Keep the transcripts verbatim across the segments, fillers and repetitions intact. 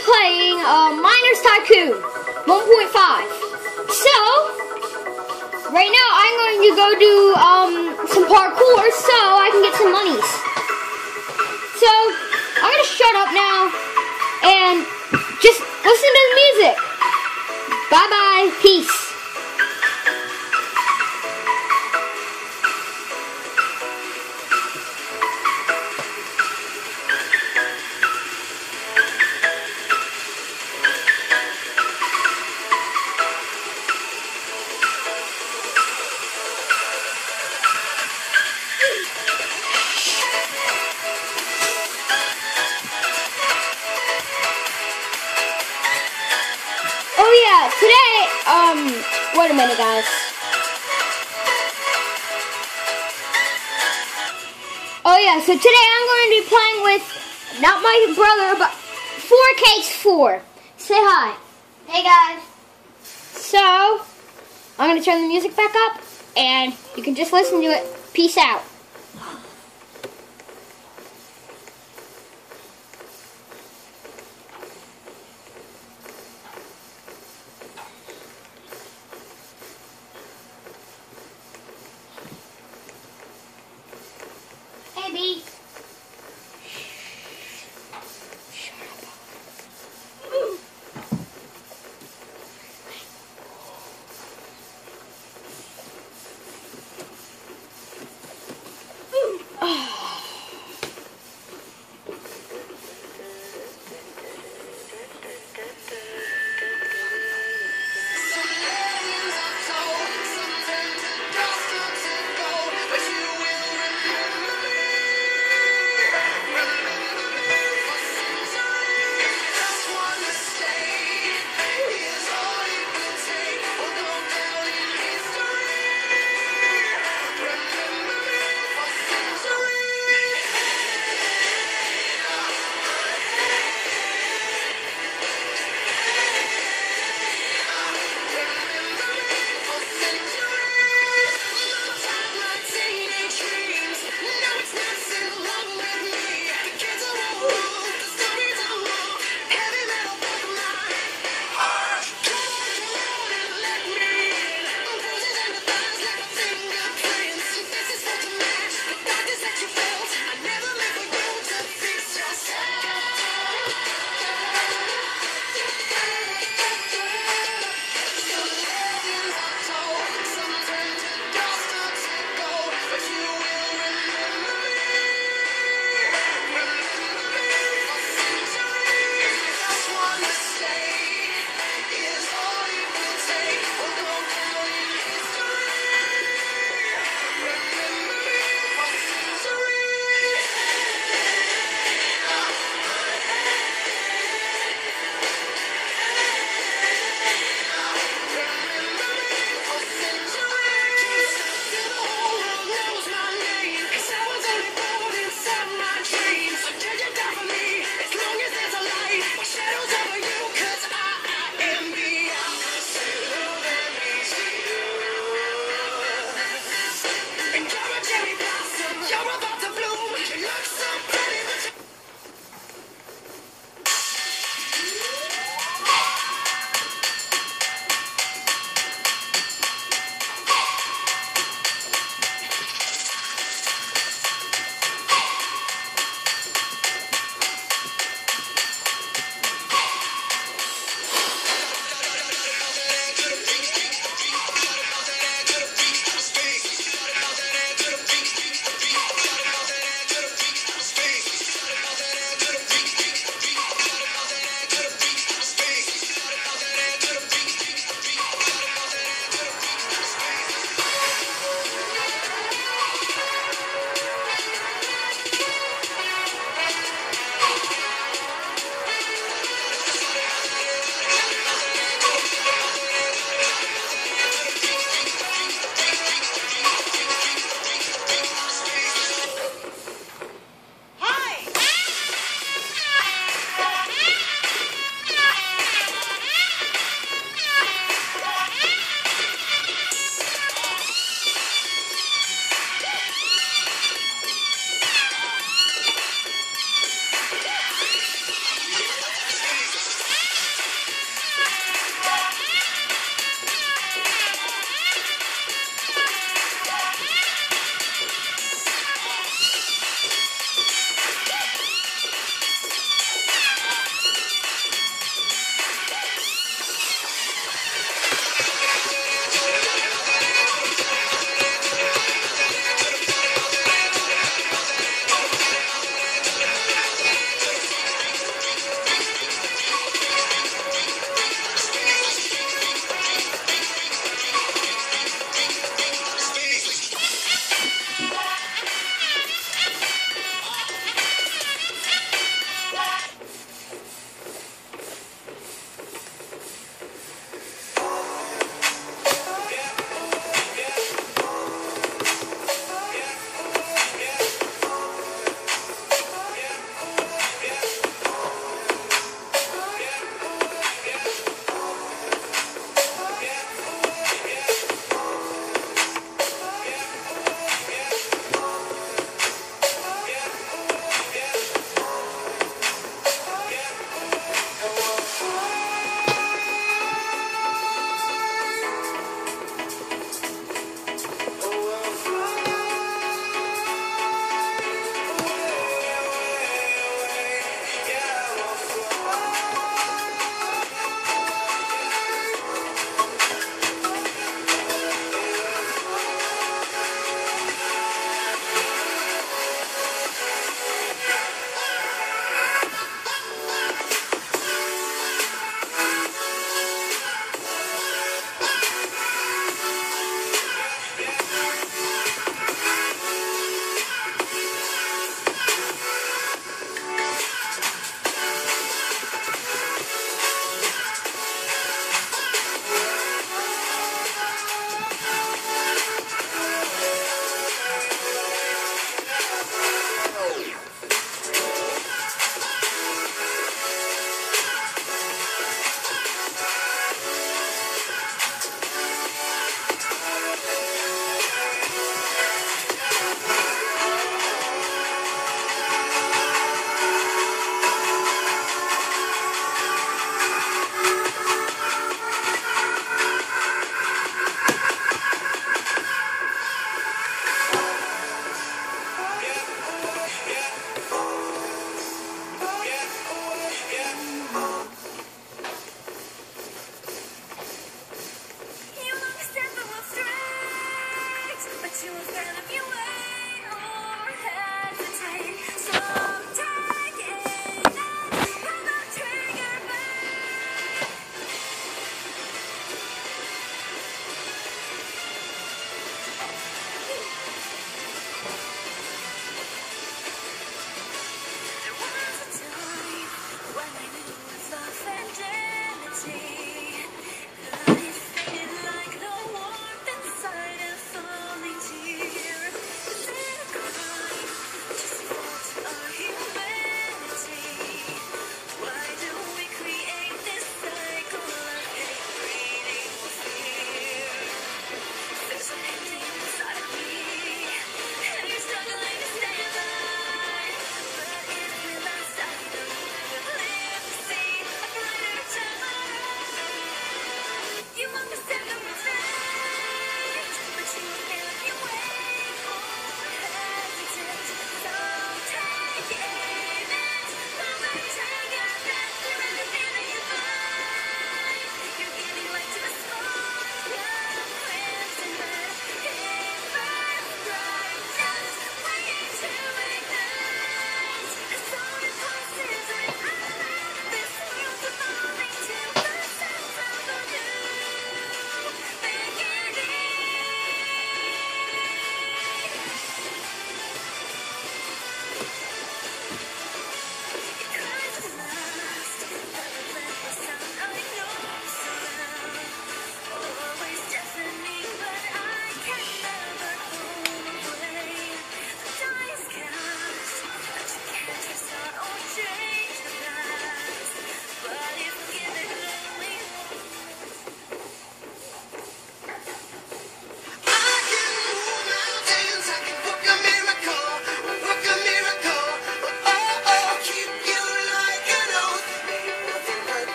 playing uh, Miners Tycoon one point five. So, right now I'm going to go do um, some parkour so I can get some monies. So, I'm going to shut up now and just listen to the music. Bye-bye. Peace. Oh yeah, today, um, wait a minute guys. Oh yeah, so today I'm going to be playing with, not my brother, but four K four. Say hi. Hey guys. So, I'm going to turn the music back up, and you can just listen to it. Peace out. Hey B.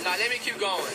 Now let me keep going.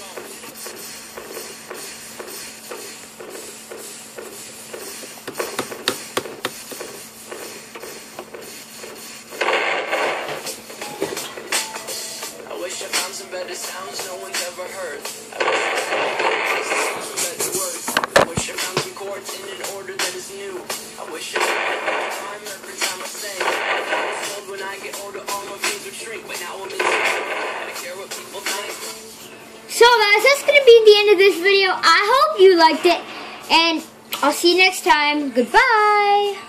I wish I found some better sounds no one's ever heard. I wish I found some better words. I wish I found some chords in an order that is new. I wish I found time every time I sing. I was told when I get older all my fears would shrink, but now I'm insecure. I don't care what people think. So guys, that's going to be the end of this video. I hope you liked it, and I'll see you next time. Goodbye.